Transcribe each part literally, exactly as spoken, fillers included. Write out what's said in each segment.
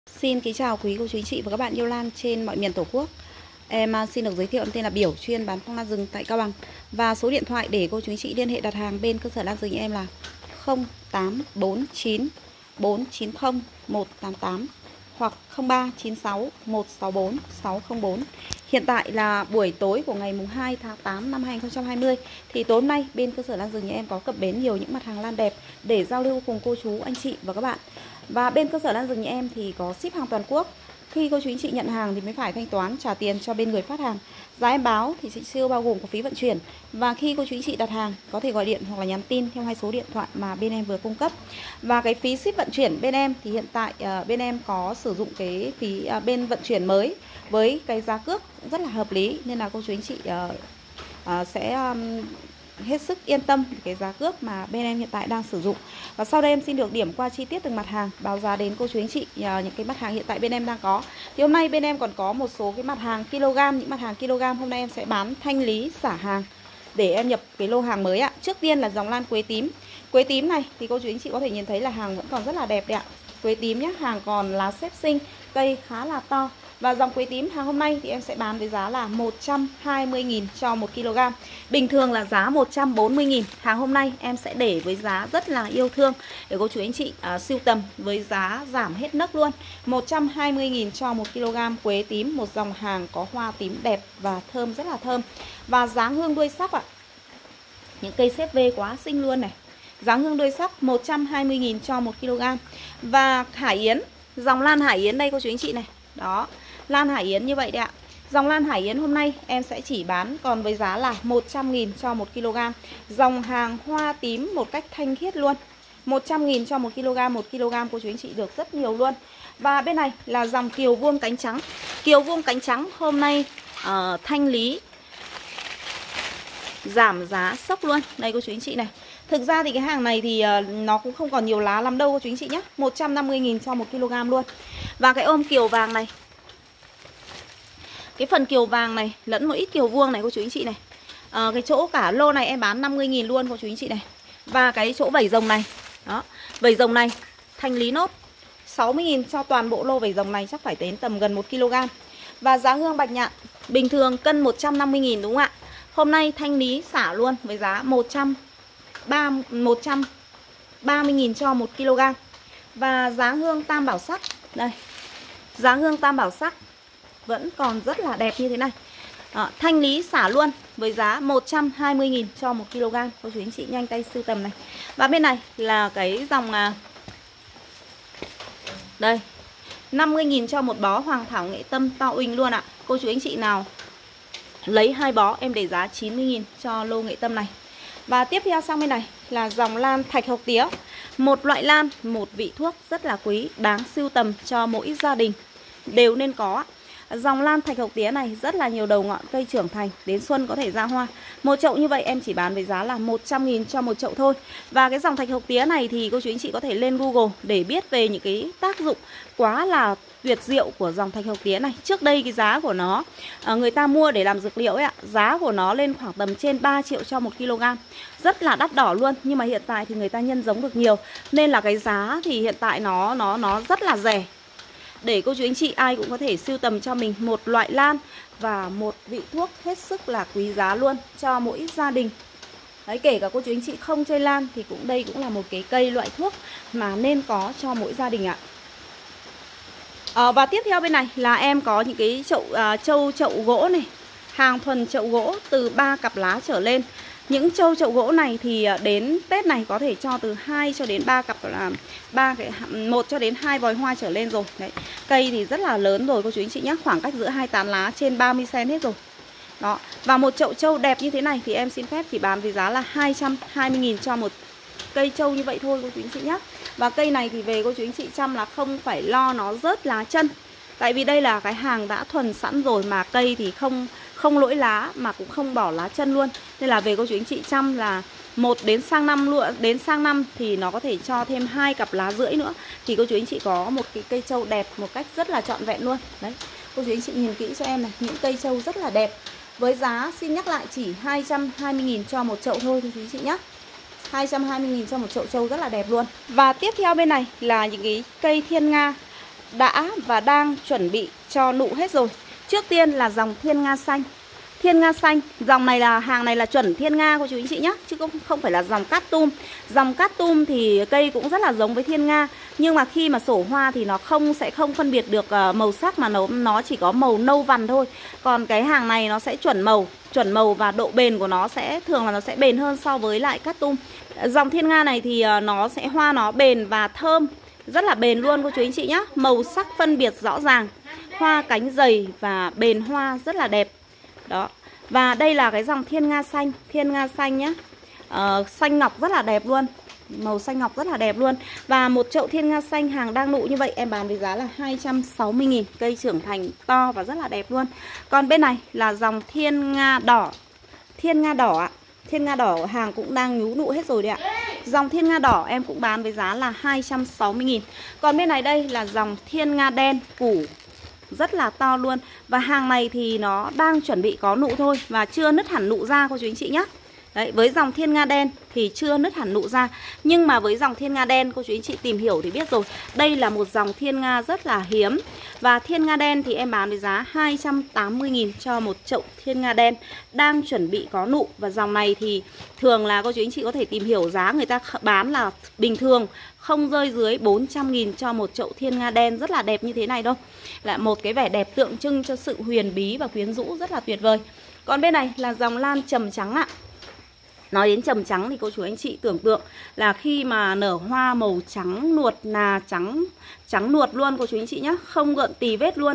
Xin kính chào quý cô chú anh chị và các bạn yêu lan trên mọi miền Tổ quốc. Em à, xin được giới thiệu em tên là Biểu, chuyên bán phong lan rừng tại Cao Bằng. Và số điện thoại để cô chú anh chị liên hệ đặt hàng bên cơ sở lan rừng em là không tám bốn chín bốn chín không một tám tám hoặc không ba chín sáu một sáu bốn sáu không bốn. Hiện tại là buổi tối của ngày mùng hai tháng tám năm hai nghìn không trăm hai mươi. Thì tối hôm nay bên cơ sở lan rừng nhà em có cập bến nhiều những mặt hàng lan đẹp để giao lưu cùng cô chú, anh chị và các bạn. Và bên cơ sở lan rừng nhà em thì có ship hàng toàn quốc. Khi cô chú anh chị nhận hàng thì mới phải thanh toán trả tiền cho bên người phát hàng. Giá em báo thì sẽ chưa bao gồm có phí vận chuyển. Và khi cô chú anh chị đặt hàng có thể gọi điện hoặc là nhắn tin theo hai số điện thoại mà bên em vừa cung cấp. Và cái phí ship vận chuyển bên em thì hiện tại uh, bên em có sử dụng cái phí uh, bên vận chuyển mới với cái giá cước rất là hợp lý, nên là cô chú anh chị uh, uh, sẽ um, hết sức yên tâm về cái giá cước mà bên em hiện tại đang sử dụng. Và sau đây em xin được điểm qua chi tiết từng mặt hàng, báo giá đến cô chú anh chị uh, những cái mặt hàng hiện tại bên em đang có. Thì hôm nay bên em còn có một số cái mặt hàng kg, những mặt hàng kg hôm nay em sẽ bán thanh lý xả hàng để em nhập cái lô hàng mới ạ. Trước tiên là dòng lan quế tím. Quế tím này thì cô chú anh chị có thể nhìn thấy là hàng vẫn còn rất là đẹp đấy ạ. Quế tím nhé, hàng còn lá xếp xinh, cây khá là to. Và dòng quế tím hàng hôm nay thì em sẽ bán với giá là một trăm hai mươi nghìn cho một ki lô gam. Bình thường là giá một trăm bốn mươi nghìn. Hàng hôm nay em sẽ để với giá rất là yêu thương để cô chú anh chị uh, sưu tầm với giá giảm hết nấc luôn. một trăm hai mươi nghìn cho một ki lô gam quế tím, một dòng hàng có hoa tím đẹp và thơm, rất là thơm. Và dáng hương đuôi sắc ạ. Những cây xếp vê quá xinh luôn này. Dáng hương đuôi sắc một trăm hai mươi nghìn cho một ki lô gam. Và Hải Yến, dòng lan Hải Yến đây cô chú anh chị này. Đó, lan Hải Yến như vậy đấy ạ. Dòng lan Hải Yến hôm nay em sẽ chỉ bán còn với giá là một trăm nghìn cho một ki lô gam. Dòng hàng hoa tím một cách thanh khiết luôn. một trăm nghìn cho một ki lô gam, một ki lô gam cô chú anh chị được rất nhiều luôn. Và bên này là dòng kiều vuông cánh trắng. Kiều vuông cánh trắng hôm nay uh, thanh lý giảm giá sốc luôn. Đây cô chú anh chị này. Thực ra thì cái hàng này thì uh, nó cũng không còn nhiều lá lắm đâu cô chú anh chị nhé. một trăm năm mươi nghìn cho một ki lô gam luôn. Và cái ôm kiều vàng này, cái phần kiều vàng này lẫn một ít kiều vuông này cô chú anh chị này. à, Cái chỗ cả lô này em bán năm mươi nghìn luôn cô chú anh chị này. Và cái chỗ vảy rồng này, đó, vảy rồng này thanh lý nốt sáu mươi nghìn cho toàn bộ lô vảy rồng này, chắc phải đến tầm gần một ki lô gam. Và giá hương bạch nhạn bình thường cân một trăm năm mươi nghìn đúng không ạ? Hôm nay thanh lý xả luôn với giá một trăm ba mươi nghìn cho một ki lô gam. Và giá hương tam bảo sắc đây, giá hương tam bảo sắc vẫn còn rất là đẹp như thế này. Đó, thanh lý xả luôn với giá một trăm hai mươi nghìn cho một ki lô gam. Cô chú anh chị nhanh tay sưu tầm này. Và bên này là cái dòng à, đây, năm mươi nghìn cho một bó hoàng thảo nghệ tâm to uỳnh luôn ạ. Cô chú anh chị nào lấy hai bó em để giá chín mươi nghìn cho lô nghệ tâm này. Và tiếp theo sang bên này là dòng lan thạch hộc tía. Một loại lan, một vị thuốc rất là quý, đáng sưu tầm cho mỗi gia đình đều nên có. Dòng lan thạch hộc tía này rất là nhiều đầu ngọn cây trưởng thành, đến xuân có thể ra hoa. Một chậu như vậy em chỉ bán với giá là một trăm nghìn cho một chậu thôi. Và cái dòng thạch hộc tía này thì cô chú anh chị có thể lên Google để biết về những cái tác dụng quá là tuyệt diệu của dòng thạch hộc tía này. Trước đây cái giá của nó à, người ta mua để làm dược liệu ấy ạ, giá của nó lên khoảng tầm trên ba triệu cho một ki lô gam. Rất là đắt đỏ luôn, nhưng mà hiện tại thì người ta nhân giống được nhiều nên là cái giá thì hiện tại nó nó nó rất là rẻ. Để cô chú anh chị ai cũng có thể sưu tầm cho mình một loại lan và một vị thuốc hết sức là quý giá luôn cho mỗi gia đình. Đấy, kể cả cô chú anh chị không chơi lan thì cũng đây cũng là một cái cây loại thuốc mà nên có cho mỗi gia đình ạ. À, và tiếp theo bên này là em có những cái chậu uh, trâu chậu gỗ này, hàng thuần chậu gỗ từ ba cặp lá trở lên. Những trâu chậu gỗ này thì đến Tết này có thể cho từ hai cho đến ba cặp là ba cái một cho đến hai vòi hoa trở lên rồi. Đấy. Cây thì rất là lớn rồi cô chú anh chị nhé, khoảng cách giữa hai tán lá trên ba mươi xăng-ti-mét hết rồi. Đó. Và một chậu trâu đẹp như thế này thì em xin phép chỉ bán với giá là hai trăm hai mươi nghìn cho một cây trâu như vậy thôi cô chú anh chị nhé. Và cây này thì về cô chú anh chị chăm là không phải lo nó rớt lá chân. Tại vì đây là cái hàng đã thuần sẵn rồi, mà cây thì không không lỗi lá mà cũng không bỏ lá chân luôn. Nên là về cô chú anh chị chăm là một đến sang năm luôn, đến sang năm thì nó có thể cho thêm hai cặp lá rưỡi nữa thì cô chú anh chị có một cái cây trâu đẹp một cách rất là trọn vẹn luôn. Đấy, cô chú anh chị nhìn kỹ cho em này, những cây trâu rất là đẹp. Với giá xin nhắc lại chỉ hai trăm hai mươi nghìn cho một chậu thôi cô chú anh chị nhé. hai trăm hai mươi nghìn cho một chậu trâu rất là đẹp luôn. Và tiếp theo bên này là những cái cây thiên nga. đã và đang chuẩn bị cho nụ hết rồi. Trước tiên là dòng Thiên Nga xanh. Thiên Nga xanh, dòng này là hàng này là chuẩn Thiên Nga của chú anh chị nhé, chứ không không phải là dòng cát tum. Dòng cát tum thì cây cũng rất là giống với Thiên Nga, nhưng mà khi mà sổ hoa thì nó không sẽ không phân biệt được màu sắc, mà nó nó chỉ có màu nâu vằn thôi. Còn cái hàng này nó sẽ chuẩn màu, chuẩn màu và độ bền của nó sẽ thường là nó sẽ bền hơn so với lại cát tum. Dòng Thiên Nga này thì nó sẽ hoa nó bền và thơm, rất là bền luôn cô chú anh chị nhé. Màu sắc phân biệt rõ ràng, hoa cánh dày và bền hoa rất là đẹp. Đó. Và đây là cái dòng Thiên Nga xanh. Thiên Nga xanh nhé, ờ, xanh ngọc rất là đẹp luôn. Màu xanh ngọc rất là đẹp luôn. Và một chậu Thiên Nga xanh hàng đang nụ như vậy em bán với giá là hai trăm sáu mươi nghìn. Cây trưởng thành to và rất là đẹp luôn. Còn bên này là dòng Thiên Nga đỏ. Thiên Nga đỏ ạ. Thiên Nga đỏ hàng cũng đang nhú nụ hết rồi đấy ạ. Dòng Thiên Nga đỏ em cũng bán với giá là hai trăm sáu mươi nghìn. Còn bên này đây là dòng Thiên Nga đen củ rất là to luôn. Và hàng này thì nó đang chuẩn bị có nụ thôi, và chưa nứt hẳn nụ ra cô chú anh chị nhé. Đấy, với dòng Thiên Nga đen thì chưa nứt hẳn nụ ra. Nhưng mà với dòng Thiên Nga đen cô chú anh chị tìm hiểu thì biết rồi, đây là một dòng Thiên Nga rất là hiếm. Và Thiên Nga đen thì em bán với giá hai trăm tám mươi nghìn cho một chậu Thiên Nga đen đang chuẩn bị có nụ. Và dòng này thì thường là cô chú anh chị có thể tìm hiểu giá người ta bán là bình thường, không rơi dưới bốn trăm nghìn cho một chậu Thiên Nga đen rất là đẹp như thế này đâu. Là một cái vẻ đẹp tượng trưng cho sự huyền bí và quyến rũ rất là tuyệt vời. Còn bên này là dòng lan trầm trắng ạ. Nói đến trầm trắng thì cô chú anh chị tưởng tượng là khi mà nở hoa màu trắng nuột nà, trắng trắng nuột luôn cô chú anh chị nhé, không gợn tì vết luôn.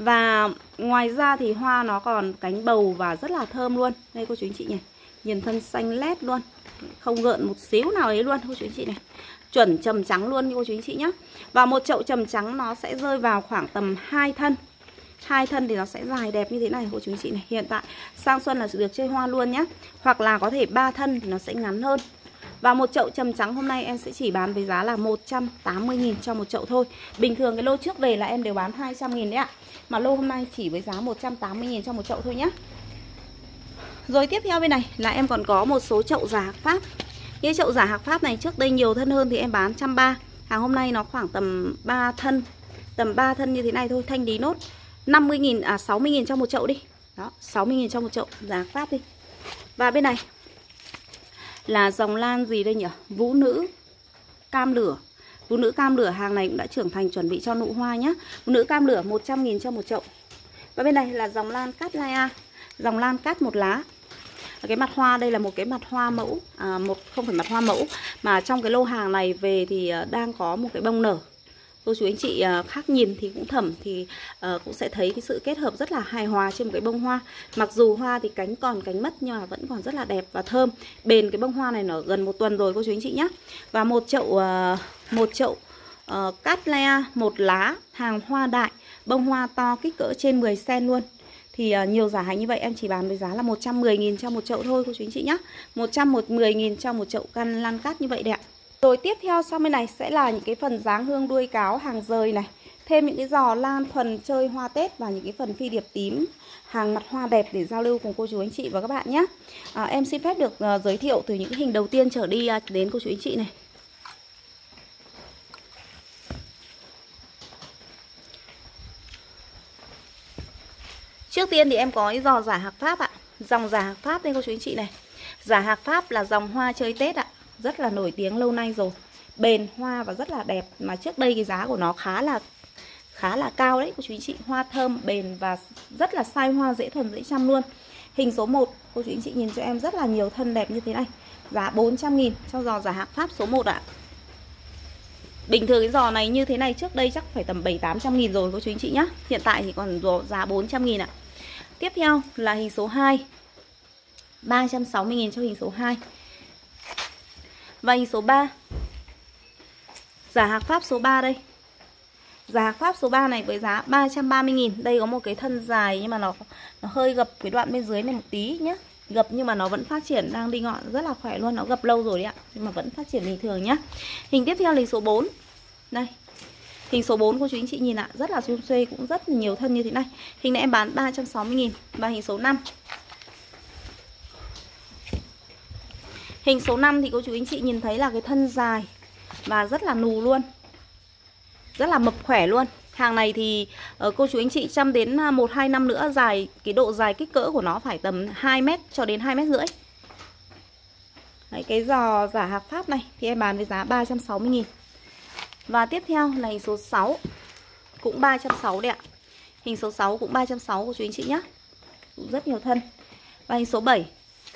Và ngoài ra thì hoa nó còn cánh bầu và rất là thơm luôn. Đây cô chú anh chị nhỉ, nhìn thân xanh lét luôn, không gợn một xíu nào ấy luôn cô chú anh chị này. Chuẩn trầm trắng luôn cô chú anh chị nhé. Và một chậu trầm trắng nó sẽ rơi vào khoảng tầm hai thân. Hai thân thì nó sẽ dài đẹp như thế này cô chú anh chị này. Hiện tại sang xuân là được chơi hoa luôn nhé. Hoặc là có thể ba thân thì nó sẽ ngắn hơn. Và một chậu trầm trắng hôm nay em sẽ chỉ bán với giá là một trăm tám mươi nghìn cho một chậu thôi. Bình thường cái lô trước về là em đều bán hai trăm nghìn đấy ạ. Mà lô hôm nay chỉ với giá một trăm tám mươi nghìn cho một chậu thôi nhé. Rồi tiếp theo bên này là em còn có một số chậu giả hạc Pháp. Cái chậu giả hạc Pháp này trước đây nhiều thân hơn thì em bán một trăm ba mươi. Hàng hôm nay nó khoảng tầm ba thân, tầm ba thân như thế này thôi, thanh lý nốt năm mươi nghìn, à sáu mươi nghìn cho một chậu đi. Đó, sáu mươi nghìn cho một chậu giả hạc Pháp đi. Và bên này là dòng lan gì đây nhỉ? Vũ nữ cam lửa. Vũ nữ cam lửa hàng này cũng đã trưởng thành chuẩn bị cho nụ hoa nhá. Vũ nữ cam lửa một trăm nghìn cho một chậu. Và bên này là dòng lan cát lai a. Dòng lan cát một lá. Cái mặt hoa đây là một cái mặt hoa mẫu, à, một không phải mặt hoa mẫu mà trong cái lô hàng này về thì đang có một cái bông nở. Cô chú anh chị khác nhìn thì cũng thẩm thì uh, cũng sẽ thấy cái sự kết hợp rất là hài hòa trên một cái bông hoa. Mặc dù hoa thì cánh còn cánh mất nhưng mà vẫn còn rất là đẹp và thơm. Bền cái bông hoa này nở gần một tuần rồi cô chú anh chị nhé. Và một chậu uh, một chậu uh, cát lea một lá, hàng hoa đại, bông hoa to kích cỡ trên mười xen-ti-mét luôn. Thì uh, nhiều giả hành như vậy em chỉ bán với giá là một trăm mười nghìn cho một chậu thôi cô chú anh chị nhé. một trăm mười nghìn cho một chậu căn lan cát như vậy đẹp. Rồi tiếp theo sau bên này sẽ là những cái phần dáng hương đuôi cáo hàng rời này. Thêm những cái giò lan thuần chơi hoa Tết và những cái phần phi điệp tím hàng mặt hoa đẹp để giao lưu cùng cô chú anh chị và các bạn nhé. à, Em xin phép được uh, giới thiệu từ những cái hình đầu tiên trở đi uh, đến cô chú anh chị này. Trước tiên thì em có cái giò giả hạc Pháp ạ. Dòng giả hạc Pháp đây cô chú anh chị này. Giả hạc Pháp là dòng hoa chơi Tết ạ. Rất là nổi tiếng lâu nay rồi. Bền hoa và rất là đẹp. Mà trước đây cái giá của nó khá là khá là cao đấy cô chú anh chị. Hoa thơm, bền và rất là sai hoa, dễ thuần, dễ chăm luôn. Hình số một, cô chú anh chị nhìn cho em rất là nhiều thân đẹp như thế này. Giá bốn trăm nghìn cho giò giả hạc Pháp số một ạ. Bình thường cái giò này như thế này trước đây chắc phải tầm bảy tám trăm nghìn rồi cô chú anh chị nhá. Hiện tại thì còn giá bốn trăm nghìn ạ. Tiếp theo là hình số hai, ba trăm sáu mươi nghìn cho hình số hai. Và hình số ba, giả hạc Pháp số ba đây. Giả hạc Pháp số ba này với giá ba trăm ba mươi nghìn. Đây có một cái thân dài nhưng mà nó nó hơi gập cái đoạn bên dưới này một tí nhé. Gập nhưng mà nó vẫn phát triển, đang đi ngọn rất là khỏe luôn. Nó gập lâu rồi đấy ạ, nhưng mà vẫn phát triển bình thường nhá. Hình tiếp theo là hình số bốn. Đây, hình số bốn cô chú anh chị nhìn ạ, rất là xum xuê, cũng rất nhiều thân như thế này. Hình này em bán ba trăm sáu mươi nghìn. Và hình số năm. Hình số năm thì cô chú anh chị nhìn thấy là cái thân dài và rất là nù luôn, rất là mập khỏe luôn. Hàng này thì uh, cô chú anh chị chăm đến một hai năm nữa, dài cái độ dài kích cỡ của nó phải tầm hai mét cho đến hai mét rưỡi. Đấy, cái giò giả hạc Pháp này thì em bán với giá ba trăm sáu mươi nghìn. Và tiếp theo là hình số sáu, cũng ba trăm sáu mươi đấy ạ. Hình số sáu cũng ba trăm sáu mươi cô chú anh chị nhé, cũng rất nhiều thân. Và hình số bảy,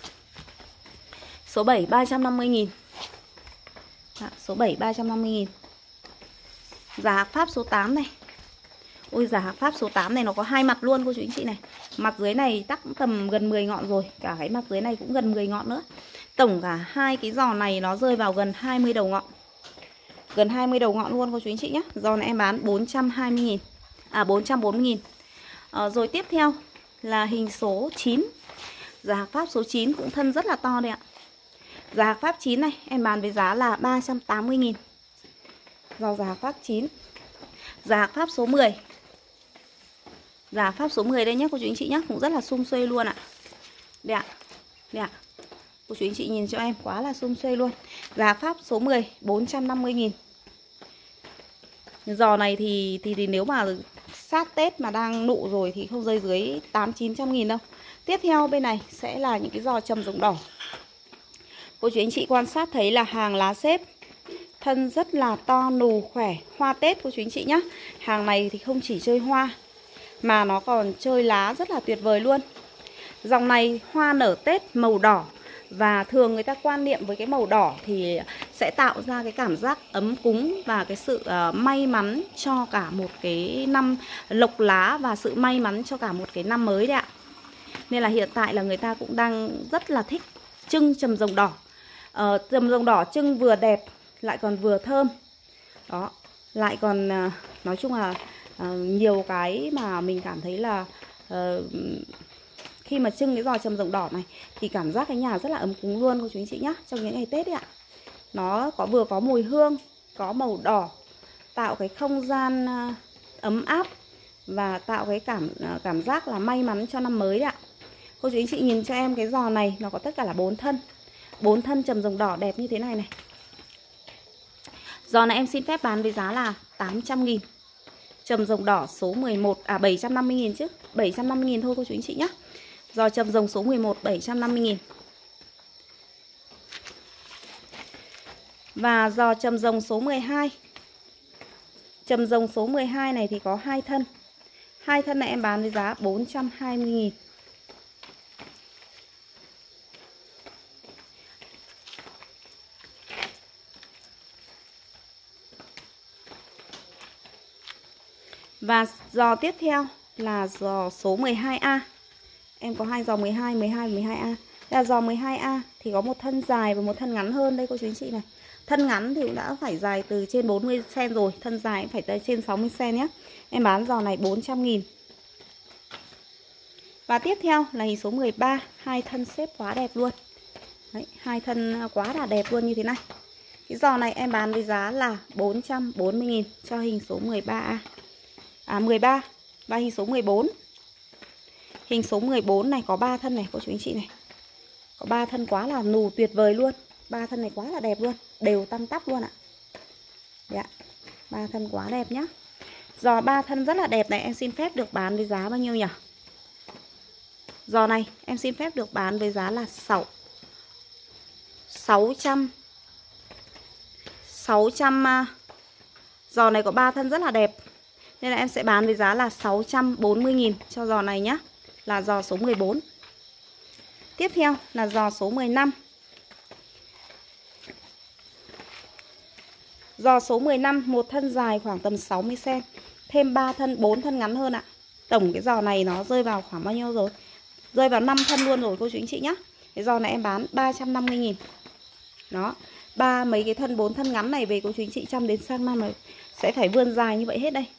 số bảy ba trăm năm mươi nghìn. Đó, số bảy ba trăm năm mươi nghìn. Giả hạc Pháp số tám này. Ôi, giả hạc Pháp số tám này nó có hai mặt luôn cô chú anh chị này. Mặt dưới này tắc tầm gần mười ngọn rồi, cả cái mặt dưới này cũng gần mười ngọn nữa. Tổng cả hai cái giò này nó rơi vào gần hai mươi đầu ngọn. Gần hai mươi đầu ngọn luôn cô chú anh chị nhé. Giò này em bán bốn trăm hai mươi nghìn. À bốn trăm bốn mươi nghìn. à, Rồi tiếp theo là hình số chín. Giả hạc Pháp số chín cũng thân rất là to đây ạ. Giả hạc Pháp chín này em bán với giá là ba trăm tám mươi nghìn. Giò giả hạc Pháp chín. Giả hạc Pháp số mười. Giả hạc Pháp số mười đây nhé cô chú anh chị nhé, cũng rất là sum xuê luôn ạ. Đây ạ. Đây ạ. Cô chú anh chị nhìn cho em, quá là sum xuê luôn. Giả hạc Pháp số mười bốn trăm năm mươi nghìn. Giò này thì, thì thì nếu mà sát Tết mà đang nụ rồi thì không rơi dưới tám chín trăm nghìn đâu. Tiếp theo bên này sẽ là những cái giò trầm rồng đỏ. Cô chú anh chị quan sát thấy là hàng lá xếp, thân rất là to, nù, khỏe, hoa Tết cô chú anh chị nhé. Hàng này thì không chỉ chơi hoa mà nó còn chơi lá rất là tuyệt vời luôn. Dòng này hoa nở Tết màu đỏ, và thường người ta quan niệm với cái màu đỏ thì sẽ tạo ra cái cảm giác ấm cúng và cái sự uh, may mắn cho cả một cái năm lộc lá, và sự may mắn cho cả một cái năm mới đấy ạ. Nên là hiện tại là người ta cũng đang rất là thích trưng trầm rồng đỏ. uh, Trầm rồng đỏ trưng vừa đẹp lại còn vừa thơm. Đó, lại còn uh, nói chung là uh, nhiều cái mà mình cảm thấy là uh, khi mà trưng cái giò trầm rồng đỏ này thì cảm giác cái nhà rất là ấm cúng luôn cô chú anh chị nhé, trong những ngày Tết ấy ạ. Nó có vừa có mùi hương, có màu đỏ, tạo cái không gian uh, ấm áp và tạo cái cảm uh, cảm giác là may mắn cho năm mới đấy ạ. Cô chú anh chị nhìn cho em cái giò này, nó có tất cả là bốn thân. bốn thân trầm rồng đỏ đẹp như thế này này. Giò này em xin phép bán với giá là tám trăm nghìn. Trầm rồng đỏ số mười một, à bảy trăm năm mươi nghìn chứ, bảy trăm năm mươi nghìn thôi cô chú anh chị nhé. Giò trầm rồng số mười một bảy trăm năm mươi nghìn. Và giò trầm rồng số mười hai. Trầm rồng số mười hai này thì có hai thân. Hai thân này em bán với giá bốn trăm hai mươi nghìn. Và giò tiếp theo là giò số mười hai A. Em có hai giò mười hai, mười hai và mười hai A. Đây là giò mười hai A thì có một thân dài và một thân ngắn hơn đây cô chú anh chị này. Thân ngắn thì cũng đã phải dài từ trên bốn mươi xăng ti mét rồi, thân dài cũng phải tới trên sáu mươi xăng ti mét nhé. Em bán giò này bốn trăm nghìn. Và tiếp theo là hình số mười ba, hai thân xếp quá đẹp luôn. Đấy, hai thân quá là đẹp luôn như thế này. Cái giò này em bán với giá là bốn trăm bốn mươi nghìn cho hình số mười ba A. À mười ba. Và hình số mười bốn. Hình số mười bốn này có ba thân này cô chú anh chị này. Có ba thân quá là nù tuyệt vời luôn. Ba thân này quá là đẹp luôn, đều tăm tắp luôn ạ. Đấy ạ. Ba thân quá đẹp nhá. Giò ba thân rất là đẹp này em xin phép được bán với giá bao nhiêu nhỉ? Giò này em xin phép được bán với giá là sáu sáu trăm sáu trăm. Giò này có ba thân rất là đẹp nên là em sẽ bán với giá là sáu trăm bốn mươi nghìn cho giò này nhá. Là giò số mười bốn. Tiếp theo là giò số mười lăm. Giò số mười lăm một thân dài khoảng tầm sáu mươi xăng ti mét, thêm ba thân, bốn thân ngắn hơn ạ. Tổng cái giò này nó rơi vào khoảng bao nhiêu rồi? Rơi vào năm thân luôn rồi cô chú anh chị nhá. Cái giò này em bán ba trăm năm mươi nghìn. Đó, ba mấy cái thân bốn thân ngắn này về cô chú anh chị chăm đến sang năm này sẽ phải vươn dài như vậy hết đây.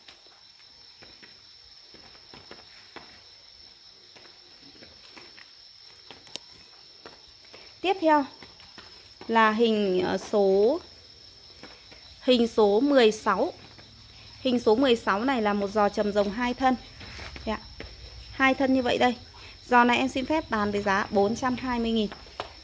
Tiếp theo là hình số hình số mười sáu. Hình số mười sáu này là một giò trầm rồng hai thân. Đấy ạ. Hai thân như vậy đây. Giò này em xin phép bán với giá bốn trăm hai mươi nghìn.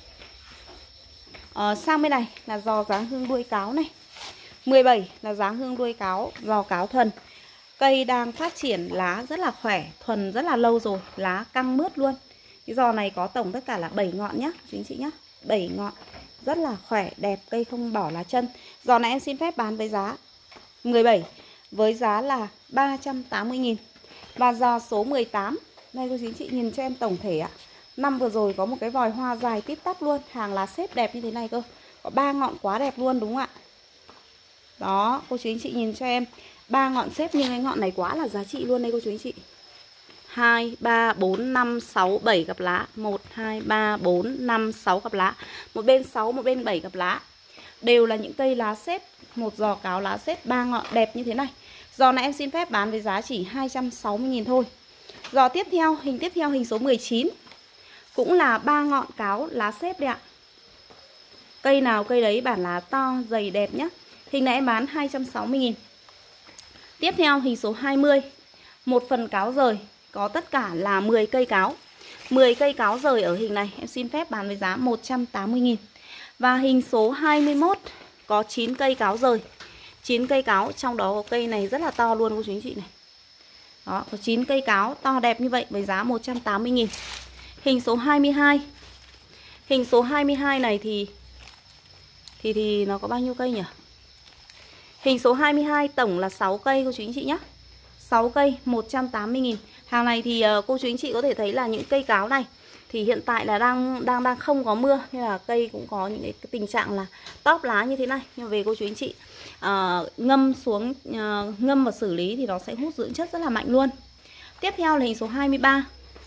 Ờ, sang bên này là giò dáng hương đuôi cáo này. mười bảy là dáng hương đuôi cáo, giò cáo thuần. Cây đang phát triển, lá rất là khỏe, thuần rất là lâu rồi, lá căng mướt luôn. Cái giò này có tổng tất cả là bảy ngọn nhá, quý anh chị nhá, bảy ngọn. Rất là khỏe, đẹp, cây không bỏ lá chân. Giò này em xin phép bán với giá mười bảy, với giá là ba trăm tám mươi nghìn. Và giò số mười tám, đây cô chú anh chị nhìn cho em tổng thể ạ. Năm vừa rồi có một cái vòi hoa dài tít tắp luôn, hàng lá xếp đẹp như thế này cơ. Có ba ngọn quá đẹp luôn đúng không ạ? Đó, cô chú anh chị nhìn cho em, ba ngọn xếp nhưng cái ngọn này quá là giá trị luôn đây cô chú anh chị. hai, ba, bốn, năm, sáu, bảy cặp lá. một, hai, ba, bốn, năm, sáu cặp lá. Một bên sáu, một bên bảy cặp lá. Đều là những cây lá xếp, một giò cáo lá xếp ba ngọn đẹp như thế này. Giò này em xin phép bán với giá chỉ hai trăm sáu mươi nghìn thôi. Giò tiếp theo, hình tiếp theo hình số mười chín. Cũng là ba ngọn cáo lá xếp đấy ạ. Cây nào cây đấy bản lá to, dày đẹp nhá. Hình này em bán hai trăm sáu mươi nghìn. Tiếp theo hình số hai mươi. Một phần cáo rời, có tất cả là mười cây cáo. mười cây cáo rời ở hình này em xin phép bán với giá một trăm tám mươi nghìn. Và hình số hai mươi mốt có chín cây cáo rời. chín cây cáo, trong đó có cây này rất là to luôn cô chú anh chị này. Đó, có chín cây cáo to đẹp như vậy với giá một trăm tám mươi nghìn. Hình số hai mươi hai. Hình số hai mươi hai này thì Thì thì nó có bao nhiêu cây nhỉ? Hình số hai mươi hai tổng là sáu cây cô chú anh chị nhé. sáu cây một trăm tám mươi nghìn. Hàng này thì uh, cô chú anh chị có thể thấy là những cây cáo này thì hiện tại là đang đang đang không có mưa nên là cây cũng có những cái, cái tình trạng là tóp lá như thế này. Nhưng mà về cô chú anh chị uh, ngâm xuống uh, ngâm và xử lý thì nó sẽ hút dưỡng chất rất là mạnh luôn. Tiếp theo là hình số hai mươi ba.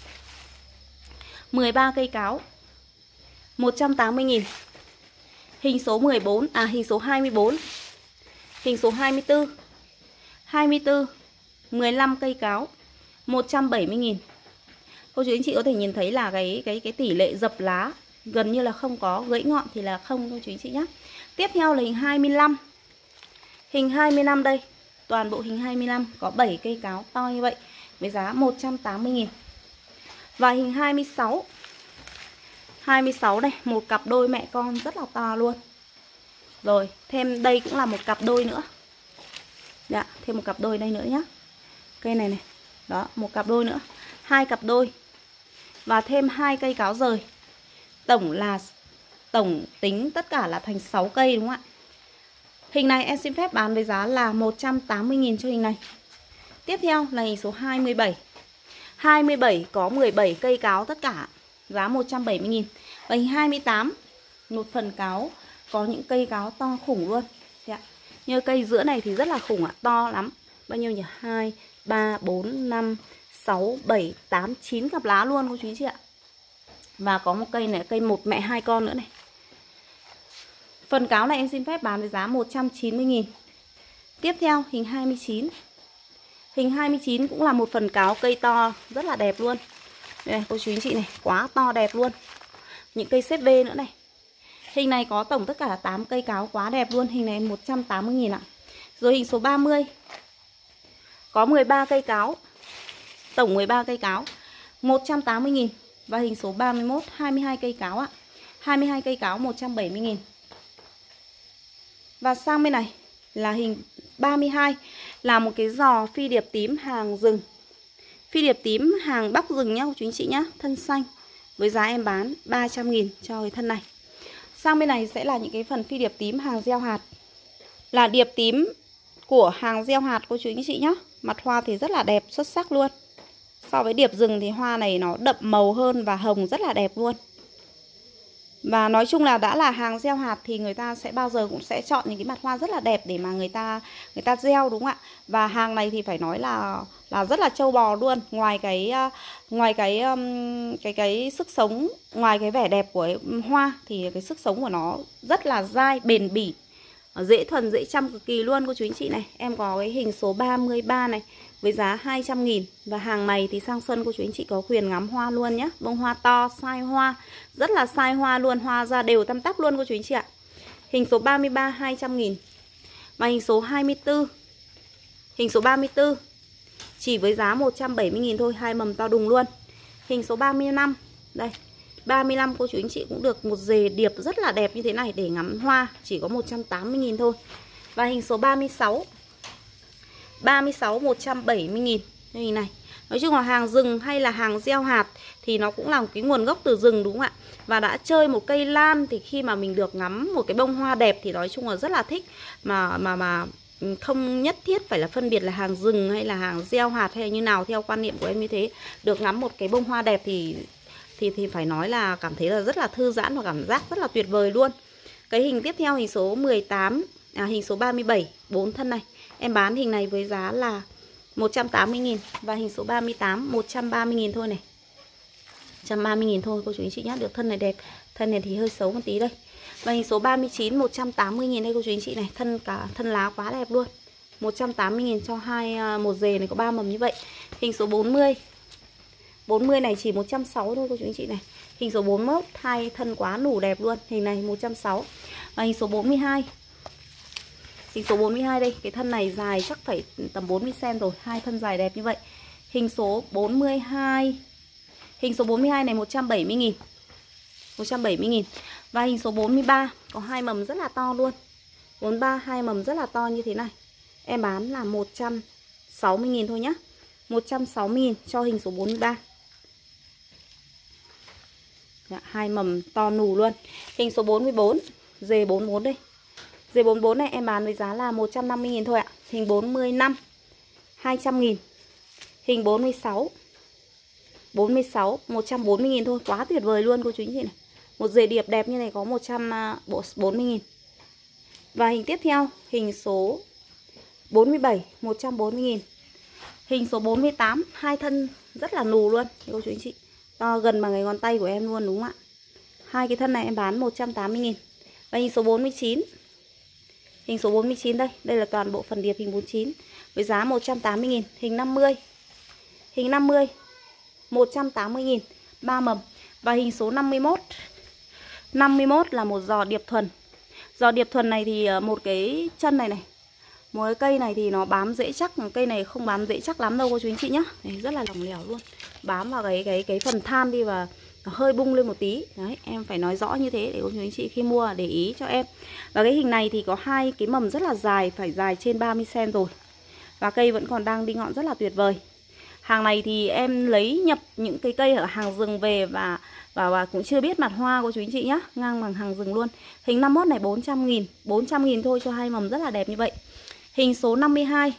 mười ba cây cáo một trăm tám mươi nghìn. Hình số mười bốn, à hình số hai mươi bốn. Hình số hai mươi tư. hai mươi tư, mười lăm cây cáo một trăm bảy mươi nghìn. Cô chú anh chị có thể nhìn thấy là cái cái cái tỷ lệ dập lá gần như là không có, gãy ngọn thì là không cô chú anh chị nhé. Tiếp theo là hình hai mươi lăm. Hình hai mươi lăm đây, toàn bộ hình hai mươi lăm có bảy cây cáo to như vậy với giá một trăm tám mươi nghìn. Và hình hai mươi sáu. hai mươi sáu đây, một cặp đôi mẹ con rất là to luôn. Rồi, thêm đây cũng là một cặp đôi nữa. Dạ, thêm một cặp đôi đây nữa nhé. Cây này này. Đó, một cặp đôi nữa. Hai cặp đôi. Và thêm hai cây cáo rời. Tổng là tổng tính tất cả là thành sáu cây đúng không ạ? Hình này em xin phép bán với giá là một trăm tám mươi nghìn cho hình này. Tiếp theo là hình số hai mươi bảy. hai mươi bảy có mười bảy cây cáo tất cả, giá một trăm bảy mươi nghìn. Và hình hai mươi tám, một phần cáo có những cây cáo to khủng luôn. Dạ. Như cây giữa này thì rất là khủng ạ, to lắm. Bao nhiêu nhỉ? hai, ba, bốn, năm, sáu, bảy, tám, chín cặp lá luôn cô chú anh chị ạ. Và có một cây này, cây một mẹ hai con nữa này. Phần cáo này em xin phép bán với giá một trăm chín mươi nghìn. Tiếp theo hình hai mươi chín. Hình hai mươi chín cũng là một phần cáo cây to rất là đẹp luôn. Đây này, cô chú anh chị này, quá to đẹp luôn. Những cây xếp V nữa này. Hình này có tổng tất cả là tám cây cáo quá đẹp luôn. Hình này một trăm tám mươi nghìn ạ. Rồi hình số ba mươi. Có mười ba cây cáo. Tổng mười ba cây cáo một trăm tám mươi nghìn. Và hình số ba mươi mốt, hai mươi hai cây cáo ạ. hai mươi hai cây cáo một trăm bảy mươi nghìn. Và sang bên này là hình ba mươi hai. Là một cái giò phi điệp tím hàng rừng. Phi điệp tím hàng bóc rừng nhá chú anh chị nhá. Thân xanh. Với giá em bán ba trăm nghìn cho cái thân này. Sang bên này sẽ là những cái phần phi điệp tím hàng gieo hạt. Là điệp tím của hàng gieo hạt cô chú anh chị nhá. Mặt hoa thì rất là đẹp, xuất sắc luôn. So với điệp rừng thì hoa này nó đậm màu hơn và hồng rất là đẹp luôn. Và nói chung là đã là hàng gieo hạt thì người ta sẽ bao giờ cũng sẽ chọn những cái mặt hoa rất là đẹp để mà người ta người ta gieo đúng không ạ? Và hàng này thì phải nói là là rất là trâu bò luôn. Ngoài cái ngoài cái um, cái cái sức sống, ngoài cái vẻ đẹp của hoa thì cái sức sống của nó rất là dai, bền bỉ, dễ thuần, dễ chăm cực kỳ luôn cô chú anh chị này. Em có cái hình số ba mươi ba này với giá hai trăm nghìn. Và hàng này thì sang xuân cô chú anh chị có quyền ngắm hoa luôn nhé. Bông hoa to, sai hoa, rất là sai hoa luôn. Hoa ra đều tăm tắp luôn cô chú anh chị ạ. Hình số ba mươi ba hai trăm nghìn. Và hình số hai mươi tư. Hình số ba mươi tư chỉ với giá một trăm bảy mươi nghìn thôi. Hai mầm to đùng luôn. Hình số ba mươi lăm. Đây, ba mươi lăm cô chú anh chị cũng được một dề điệp rất là đẹp như thế này để ngắm hoa. Chỉ có một trăm tám mươi nghìn thôi. Và hình số ba mươi sáu. ba mươi sáu một trăm bảy mươi nghìn hình này. Nói chung là hàng rừng hay là hàng gieo hạt thì nó cũng là một cái nguồn gốc từ rừng, đúng không ạ? Và đã chơi một cây lan thì khi mà mình được ngắm một cái bông hoa đẹp thì nói chung là rất là thích. Mà mà mà không nhất thiết phải là phân biệt là hàng rừng hay là hàng gieo hạt hay là như nào, theo quan niệm của em như thế. Được ngắm một cái bông hoa đẹp thì thì thì phải nói là cảm thấy là rất là thư giãn và cảm giác rất là tuyệt vời luôn. Cái hình tiếp theo, hình số mười tám, à, hình số ba mươi bảy, bốn thân này. Em bán hình này với giá là một trăm tám mươi nghìn. Và hình số ba mươi tám, một trăm ba mươi nghìn thôi này. một trăm ba mươi nghìn thôi cô chú anh chị nhé. Được thân này đẹp. Thân này thì hơi xấu một tí đây. Và hình số ba mươi chín, một trăm tám mươi nghìn đây cô chú anh chị này. Thân cả thân lá quá đẹp luôn. một trăm tám mươi nghìn cho hai một dề này có ba mầm như vậy. Hình số bốn mươi. bốn mươi này chỉ một trăm sáu mươi thôi cô chú anh chị này. Hình số bốn mươi mốt, hai thân quá nủ đẹp luôn. Hình này một trăm sáu mươi. Và hình số bốn mươi hai. Hình số bốn mươi hai đây, cái thân này dài chắc phải tầm bốn mươi xăng-ti-mét rồi, hai thân dài đẹp như vậy. Hình số bốn mươi hai. Hình số bốn mươi hai này một trăm bảy mươi nghìn. một trăm bảy mươi nghìn. Và hình số bốn mươi ba có hai mầm rất là to luôn. bốn mươi ba hai mầm rất là to như thế này. Em bán là một trăm sáu mươi nghìn thôi nhá. một trăm sáu mươi nghìn cho hình số bốn mươi ba. Dạ, hai mầm to nù luôn. Hình số bốn mươi bốn, dề bốn mươi bốn đây. Dề bốn mươi bốn này em bán với giá là một trăm năm mươi nghìn thôi ạ. Hình bốn mươi lăm, hai trăm nghìn. Hình bốn mươi sáu, bốn mươi sáu, một trăm bốn mươi nghìn thôi. Quá tuyệt vời luôn cô chú anh chị này. Một dề điệp đẹp như này có một trăm bốn mươi nghìn. Và hình tiếp theo, hình số bốn mươi bảy, một trăm bốn mươi nghìn. Hình số bốn mươi tám, hai thân rất là nù luôn cô chú anh chị. To gần bằng cái ngón tay của em luôn đúng không ạ? Hai cái thân này em bán một trăm tám mươi nghìn. Và hình số bốn mươi chín. Hình số bốn mươi chín đây, đây là toàn bộ phần điệp hình bốn mươi chín với giá một trăm tám mươi nghìn. Hình năm mươi. Hình năm mươi một trăm tám mươi nghìn, ba mầm. Và hình số năm mươi mốt. năm mươi mốt là một giò điệp thuần. Giò điệp thuần này thì một cái chân này này, một cái cây này thì nó bám dễ chắc, cây này không bám dễ chắc lắm đâu cô chú anh chị nhá. Đấy, rất là lỏng lẻo luôn. Bám vào cái cái cái phần than đi và nó hơi bung lên một tí. Đấy, em phải nói rõ như thế để cô chú anh chị khi mua để ý cho em. Và cái hình này thì có hai cái mầm rất là dài, phải dài trên ba mươi xăng-ti-mét rồi. Và cây vẫn còn đang đi ngọn rất là tuyệt vời. Hàng này thì em lấy nhập những cái cây ở hàng rừng về và và, và cũng chưa biết mặt hoa cô chú anh chị nhá, ngang bằng hàng rừng luôn. Hình năm mươi mốt này bốn trăm nghìn, bốn trăm nghìn thôi cho hai mầm rất là đẹp như vậy. Hình số năm mươi hai.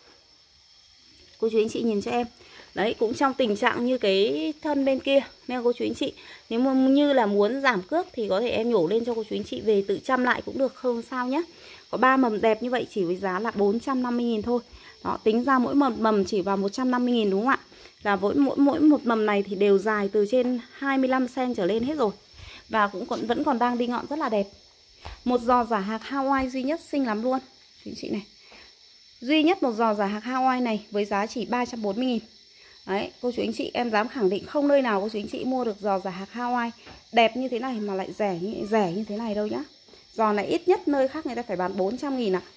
Cô chú anh chị nhìn cho em. Đấy, cũng trong tình trạng như cái thân bên kia. Nên cô chú anh chị, nếu mà như là muốn giảm cước thì có thể em nhổ lên cho cô chú anh chị về tự chăm lại cũng được, không sao nhé. Có ba mầm đẹp như vậy chỉ với giá là bốn trăm năm mươi nghìn thôi. Đó, tính ra mỗi một mầm chỉ vào một trăm năm mươi nghìn đúng không ạ? Là mỗi, mỗi, mỗi một mầm này thì đều dài từ trên hai mươi lăm xăng-ti-mét trở lên hết rồi. Và cũng còn, vẫn còn đang đi ngọn rất là đẹp. Một giò giả hạc Hawaii duy nhất xinh lắm luôn chú chị này. Duy nhất một giò giả hạc Hawaii này với giá chỉ ba trăm bốn mươi nghìn. Đấy, cô chú anh chị em dám khẳng định không nơi nào cô chú anh chị mua được giò giả hạc Hawaii đẹp như thế này mà lại rẻ như, rẻ như thế này đâu nhá. Giò này ít nhất nơi khác người ta phải bán bốn trăm nghìn ạ.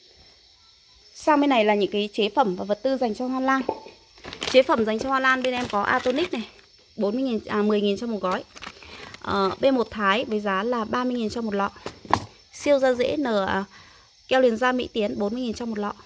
Sang bên này là những cái chế phẩm và vật tư dành cho hoa lan. Chế phẩm dành cho hoa lan bên em có Atonic này, bốn mươi nghìn, à, mười nghìn cho một gói. Ờ, B một Thái với giá là ba mươi nghìn cho một lọ. Siêu da dễ N à, keo liền da Mỹ Tiến bốn mươi nghìn cho một lọ.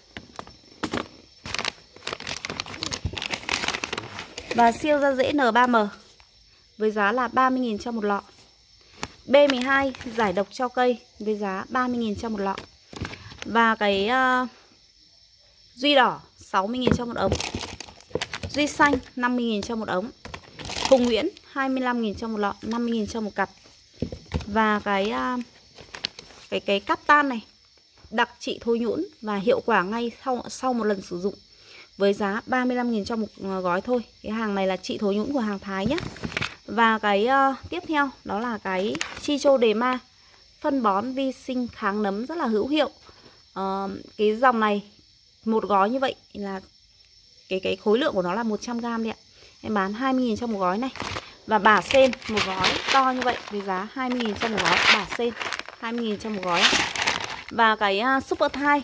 Và siêu da dễ N ba M với giá là ba mươi nghìn cho một lọ. B mười hai giải độc cho cây với giá ba mươi nghìn cho một lọ. Và cái uh, Duy đỏ sáu mươi nghìn cho một ống. Duy xanh năm mươi nghìn cho một ống. Hùng Nguyễn hai mươi lăm nghìn cho một lọ, năm mươi nghìn cho một cặp. Và cái uh, cái cái cắp tan này đặc trị thối nhũn và hiệu quả ngay sau sau một lần sử dụng với giá ba mươi lăm nghìn cho một gói thôi. Cái hàng này là trị thối nhũn của hàng Thái nhé. Và cái uh, tiếp theo đó là cái Trichoderma, phân bón vi sinh kháng nấm rất là hữu hiệu. uh, Cái dòng này một gói như vậy là cái cái khối lượng của nó là một trăm gam đấy ạ. Em bán hai mươi nghìn cho một gói này. Và bả sen một gói to như vậy với giá hai mươi nghìn cho một gói. Bả sen hai mươi nghìn cho một gói. Và cái uh, Super Thai,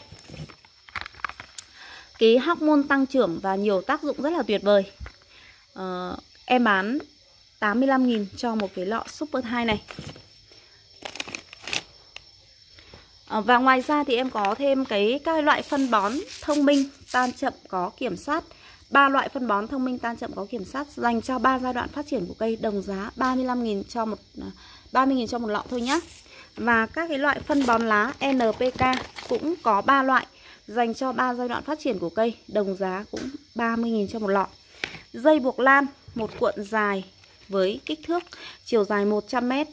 cái hormone tăng trưởng và nhiều tác dụng rất là tuyệt vời. uh, Em bán tám mươi lăm nghìn cho một cái lọ Super Thai này. À, và ngoài ra thì em có thêm cái các loại phân bón thông minh tan chậm có kiểm soát. Ba loại phân bón thông minh tan chậm có kiểm soát dành cho ba giai đoạn phát triển của cây, đồng giá ba mươi lăm nghìn cho một ba mươi nghìn cho một lọ thôi nhá. Và các cái loại phân bón lá en pê ca cũng có ba loại dành cho ba giai đoạn phát triển của cây, đồng giá cũng ba mươi nghìn cho một lọ. Dây buộc lan một cuộn dài với kích thước chiều dài một trăm mét.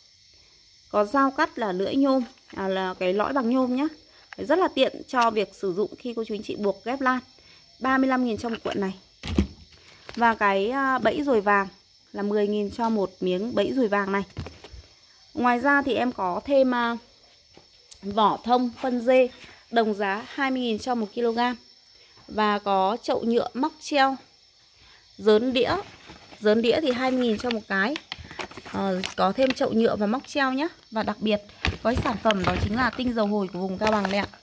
Có dao cắt là lưỡi nhôm, à, là cái lõi bằng nhôm nhá. Rất là tiện cho việc sử dụng khi cô chú anh chị buộc ghép lan. ba mươi lăm nghìn cho một cuộn này. Và cái bẫy ruồi vàng là mười nghìn cho một miếng bẫy ruồi vàng này. Ngoài ra thì em có thêm uh, vỏ thông phân dê, đồng giá hai mươi nghìn cho một ki lô gam. Và có chậu nhựa móc treo, dớn đĩa. Dớn đĩa thì hai mươi nghìn cho một cái. uh, Có thêm chậu nhựa và móc treo nhé. Và đặc biệt có sản phẩm đó chính là tinh dầu hồi của vùng Cao Bằng này ạ.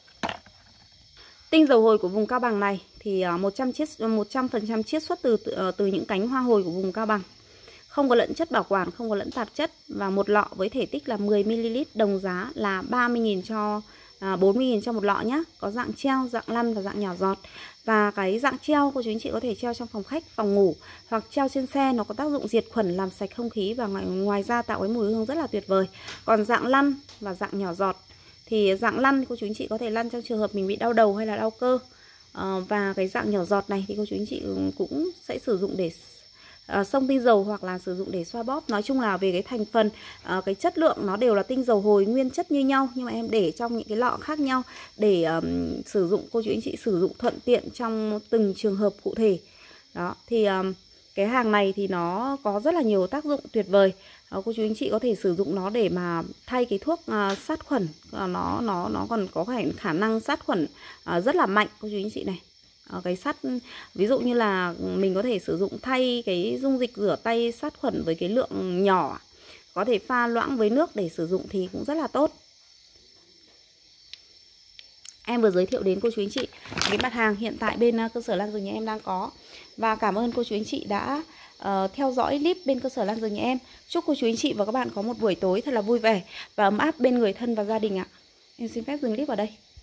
Tinh dầu hồi của vùng Cao Bằng này thì một trăm phần trăm chiết xuất từ, từ từ những cánh hoa hồi của vùng Cao Bằng. Không có lẫn chất bảo quản, không có lẫn tạp chất. Và một lọ với thể tích là mười mi li lít, đồng giá là ba mươi nghìn cho à, bốn mươi nghìn cho một lọ nhé. Có dạng treo, dạng lăn và dạng nhỏ giọt. Và cái dạng treo cô chú anh chị có thể treo trong phòng khách, phòng ngủ hoặc treo trên xe. Nó có tác dụng diệt khuẩn, làm sạch không khí và ngoài, ngoài ra tạo cái mùi hương rất là tuyệt vời. Còn dạng lăn và dạng nhỏ giọt thì dạng lăn cô chú anh chị có thể lăn trong trường hợp mình bị đau đầu hay là đau cơ. à, Và cái dạng nhỏ giọt này thì cô chú anh chị cũng sẽ sử dụng để uh, xông tinh dầu hoặc là sử dụng để xoa bóp. Nói chung là về cái thành phần, uh, cái chất lượng nó đều là tinh dầu hồi nguyên chất như nhau, nhưng mà em để trong những cái lọ khác nhau để um, sử dụng, cô chú anh chị sử dụng thuận tiện trong từng trường hợp cụ thể. Đó thì um, cái hàng này thì nó có rất là nhiều tác dụng tuyệt vời. Đó, cô chú anh chị có thể sử dụng nó để mà thay cái thuốc uh, sát khuẩn. uh, nó nó nó còn có khả năng sát khuẩn uh, rất là mạnh cô chú anh chị này. uh, cái sắt ví dụ như là mình có thể sử dụng thay cái dung dịch rửa tay sát khuẩn với cái lượng nhỏ, có thể pha loãng với nước để sử dụng thì cũng rất là tốt. Em vừa giới thiệu đến cô chú anh chị cái mặt hàng hiện tại bên cơ sở Lan Rừng nhà em đang có. Và cảm ơn cô chú anh chị đã uh, theo dõi clip bên cơ sở Lan Rừng nhà em. Chúc cô chú anh chị và các bạn có một buổi tối thật là vui vẻ và ấm áp bên người thân và gia đình ạ. Em xin phép dừng clip ở đây.